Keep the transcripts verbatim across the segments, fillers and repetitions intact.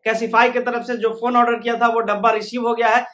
कैसीफाई की तरफ से जो फोन ऑर्डर किया था वो डब्बा रिसीव हो गया है।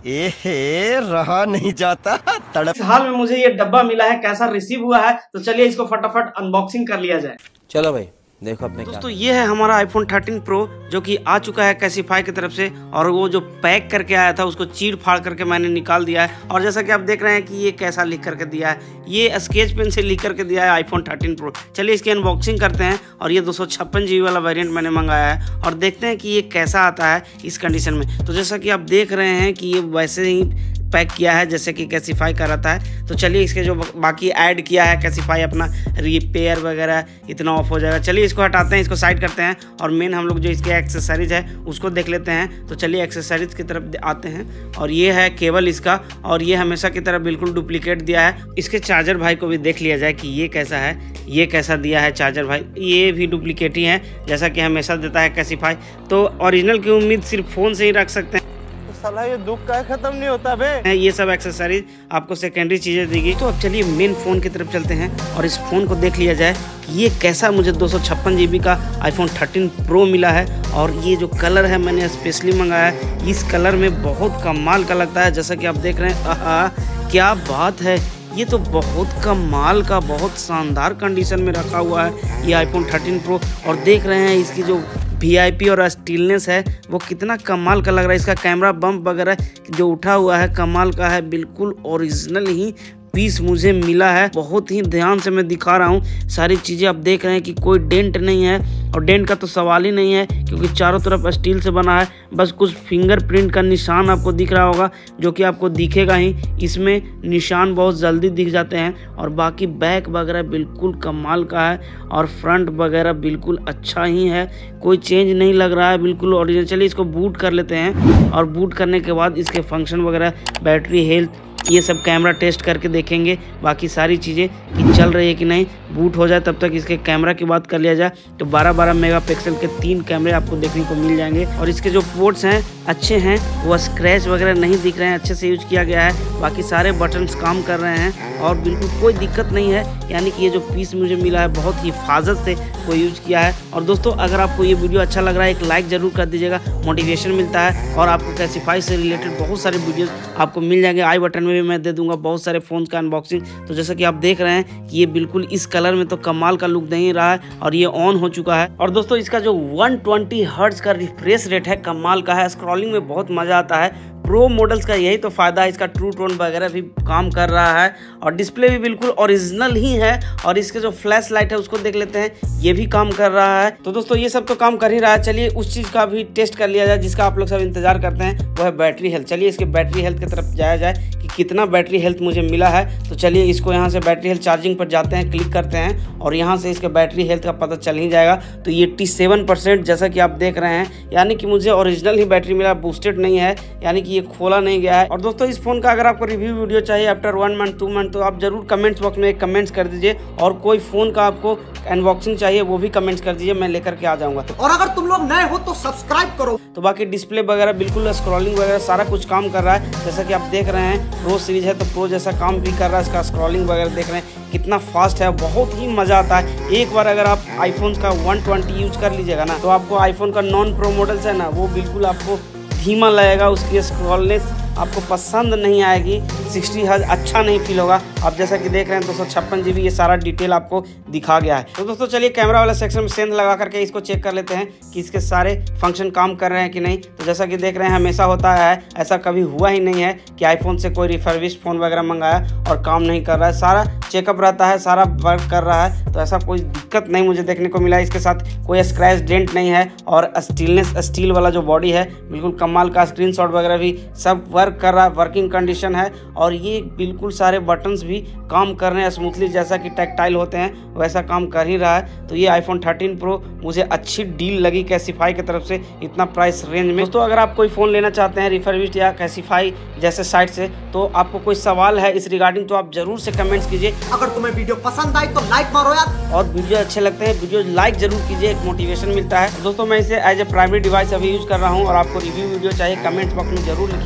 एहे, रहा नहीं जाता तड़प। इस हाल में मुझे ये डब्बा मिला है, कैसा रिसीव हुआ है तो चलिए इसको फटाफट अनबॉक्सिंग कर लिया जाए। चलो भाई देखो अपने। दोस्तों ये है हमारा आईफोन थर्टीन प्रो जो कि आ चुका है कैसीफाई की तरफ से, और वो जो पैक करके आया था उसको चीर फाड़ करके मैंने निकाल दिया है। और जैसा कि आप देख रहे हैं कि ये कैसा लिख करके दिया है, ये स्केच पेन से लिख करके दिया है आईफोन थर्टीन प्रो। चलिए इसकी अनबॉक्सिंग करते हैं। और ये दो सौ छप्पन जी बी वाला वेरिएंट मैंने मंगाया है और देखते हैं कि ये कैसा आता है इस कंडीशन में। तो जैसा कि आप देख रहे हैं कि ये वैसे ही पैक किया है जैसे कि कैसीफाई का रहता है। तो चलिए इसके जो बाकी ऐड किया है कैसीफाई अपना रिपेयर वगैरह इतना ऑफ हो जाएगा। चलिए इसको हटाते हैं, इसको साइड करते हैं और मेन हम लोग जो इसके एक्सेसरीज है उसको देख लेते हैं। तो चलिए एक्सेसरीज की तरफ आते हैं और ये है केबल इसका, और ये हमेशा की तरह बिल्कुल डुप्लीकेट दिया है। इसके चार्जर भाई को भी देख लिया जाए कि ये कैसा है, ये कैसा दिया है चार्जर भाई, ये भी डुप्लीकेट ही है जैसा कि हमेशा देता है कैसीफाई। तो ओरिजिनल की उम्मीद सिर्फ फ़ोन से ही रख सकते हैं। साला ये दुख का खत्म नहीं होता बे। ये सब एक्सेसरीज आपको सेकेंडरी चीजें देगी। तो अब चलिए मेन फोन की तरफ चलते हैं और इस फोन को देख लिया जाए कि ये कैसा मुझे दो सौ छप्पन जी बी का आईफोन थर्टीन प्रो मिला है। और ये जो कलर है मैंने स्पेशली मंगाया है, इस कलर में बहुत कमाल का लगता है जैसा कि आप देख रहे हैं। आहा क्या बात है, ये तो बहुत कमाल का, बहुत शानदार कंडीशन में रखा हुआ है ये आईफोन थर्टीन प्रो। और देख रहे हैं इसकी जो वी आई पी और स्टीलनेस है वो कितना कमाल का लग रहा है। इसका कैमरा बम्प वगैरह जो उठा हुआ है कमाल का है, बिल्कुल ओरिजिनल ही पीस मुझे मिला है। बहुत ही ध्यान से मैं दिखा रहा हूँ सारी चीज़ें। आप देख रहे हैं कि कोई डेंट नहीं है, और डेंट का तो सवाल ही नहीं है क्योंकि चारों तरफ स्टील से बना है। बस कुछ फिंगरप्रिंट का निशान आपको दिख रहा होगा जो कि आपको दिखेगा ही, इसमें निशान बहुत जल्दी दिख जाते हैं। और बाकी बैक वगैरह बिल्कुल कमाल का है और फ्रंट वगैरह बिल्कुल अच्छा ही है, कोई चेंज नहीं लग रहा है, बिल्कुल ओरिजिनल। चलिए इसको बूट कर लेते हैं और बूट करने के बाद इसके फंक्शन वगैरह, बैटरी हेल्थ, ये सब कैमरा टेस्ट करके देखेंगे बाकी सारी चीज़ें कि चल रही है कि नहीं। बूट हो जाए तब तक इसके कैमरा की बात कर लिया जाए तो बारह बारह मेगापिक्सल के तीन कैमरे आपको देखने को मिल जाएंगे। और इसके जो पोर्ट्स हैं अच्छे हैं, वो स्क्रैच वगैरह नहीं दिख रहे हैं, अच्छे से यूज किया गया है। बाकी सारे बटन्स काम कर रहे हैं और बिल्कुल कोई दिक्कत नहीं है, यानी कि ये जो पीस मुझे मिला है बहुत ही हिफाजत से वो यूज किया है। और दोस्तों अगर आपको ये वीडियो अच्छा लग रहा है एक लाइक ज़रूर कर दीजिएगा, मोटिवेशन मिलता है। और आपको कैसीफाई से रिलेटेड बहुत सारे वीडियोज़ आपको मिल जाएंगे, आई बटन में भी मैं दे दूंगा बहुत सारे फ़ोन का अनबॉक्सिंग। तो जैसा कि आप देख रहे हैं कि ये बिल्कुल इस कलर में तो कमाल का लुक नहीं रहा है और ये ऑन हो चुका है। और दोस्तों इसका जो वन ट्वेंटी हर्ट्ज का रिफ्रेश रेट है कमाल का है, स्क्रॉलिंग में बहुत मज़ा आता है। प्रो मॉडल्स का यही तो फ़ायदा है, इसका ट्रू टोन वगैरह भी काम कर रहा है और डिस्प्ले भी बिल्कुल ओरिजिनल ही है। और इसके जो फ्लैश लाइट है उसको देख लेते हैं, ये भी काम कर रहा है। तो दोस्तों ये सब तो काम कर ही रहा है, चलिए उस चीज़ का भी टेस्ट कर लिया जाए जिसका आप लोग सब इंतजार करते हैं, वो है बैटरी हेल्थ। चलिए इसके बैटरी हेल्थ की तरफ जाया जाए कि कितना बैटरी हेल्थ मुझे मिला है। तो चलिए इसको यहाँ से बैटरी हेल्थ चार्जिंग पर जाते हैं, क्लिक करते हैं और यहाँ से इसके बैटरी हेल्थ का पता चल ही जाएगा। तो ये एट्टी सेवन परसेंट जैसा कि आप देख रहे हैं, यानी कि मुझे ओरिजिनल ही बैटरी मिला, बूस्टेड नहीं है, यानी कि ये खोला नहीं गया है। और दोस्तों इस फोन का अगर आपको रिव्यू वीडियो चाहिए after one month two month तो आप जरूर कमेंट्स बॉक्स में कमेंट्स कर दीजिए। और कोई फोन का आपको अनबॉक्सिंग चाहिए वो भी कमेंट्स कर दीजिए, मैं लेकर के आ जाऊंगा। और अगर तुम लोग नए हो तो सब्सक्राइब करो। तो बाकी डिस्प्ले वगैरह बिल्कुल, स्क्रॉलिंग वगैरह सारा कुछ काम कर रहा है जैसा कि आप देख रहे हैं। प्रो सीरीज है तो प्रो जैसा काम भी कर रहा है, इसका स्क्रॉलिंग वगैरह देख रहे हैं कितना फास्ट है, बहुत ही मजा आता है। एक बार अगर आप आईफोन का वन ट्वेंटी यूज कर लीजिएगा ना तो आपको आईफोन का नॉन प्रो मॉडल्स है ना वो बिल्कुल आपको धीमा लगेगा, उसकी स्क्रॉलनेस आपको पसंद नहीं आएगी, सिक्सटी हर्ट्ज अच्छा नहीं फील होगा। आप जैसा कि देख रहे हैं दो सौ छप्पन जी बी ये सारा डिटेल आपको दिखा गया है। तो दोस्तों चलिए कैमरा वाला सेक्शन में सेंध लगा करके इसको चेक कर लेते हैं कि इसके सारे फंक्शन काम कर रहे हैं कि नहीं। तो जैसा कि देख रहे हैं हमेशा होता है, ऐसा कभी हुआ ही नहीं है कि आईफोन से कोई रिफर्बिश्ड फ़ोन वगैरह मंगाया और काम नहीं कर रहा है, सारा चेकअप रहता है, सारा वर्क कर रहा है। तो ऐसा कोई दिक्कत नहीं मुझे देखने को मिला। इसके साथ कोई स्क्रैच डेंट नहीं है और स्टीलनेस, स्टील वाला जो बॉडी है बिल्कुल कमाल का, स्क्रीनशॉट वगैरह भी सब वर्क कर रहा है, वर्किंग कंडीशन है। और ये बिल्कुल सारे बटन्स भी काम कर रहे हैं स्मूथली, जैसा कि टैक्टाइल होते हैं वैसा काम कर ही रहा है। तो ये आईफोन थर्टीन प्रो मुझे अच्छी डील लगी कैसीफाई की तरफ से इतना प्राइस रेंज में। दोस्तों अगर आप कोई फ़ोन लेना चाहते हैं रिफर्बिश्ड या कैसीफाई जैसे साइट से, तो आपको कोई सवाल है इस रिगार्डिंग तो आप जरूर से कमेंट्स कीजिए। अगर तुम्हें वीडियो पसंद आई तो लाइक मारो यार, और वीडियो अच्छे लगते हैं वीडियो लाइक जरूर कीजिए, एक मोटिवेशन मिलता है। दोस्तों मैं इसे एज ए प्राइमरी डिवाइस अभी यूज कर रहा हूँ और आपको रिव्यू वीडियो चाहिए कमेंट बॉक्स में जरूर लिखिएगा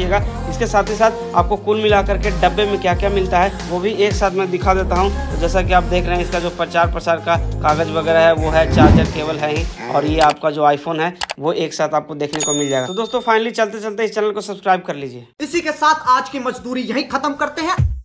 इसके साथ ही साथ आपको कुल मिलाकर के डब्बे में क्या क्या मिलता है वो भी एक साथ मैं दिखा देता हूँ। तो जैसा कि आप देख रहे हैं, इसका जो प्रचार प्रसार का कागज वगैरह है वो है, चार्जर केबल है ही, और ये आपका जो आईफोन है वो एक साथ आपको देखने को मिल जाएगा। तो दोस्तों फाइनली चलते चलते इस चैनल को सब्सक्राइब कर लीजिए। इसी के साथ आज की मजदूरी यहीं खत्म करते हैं।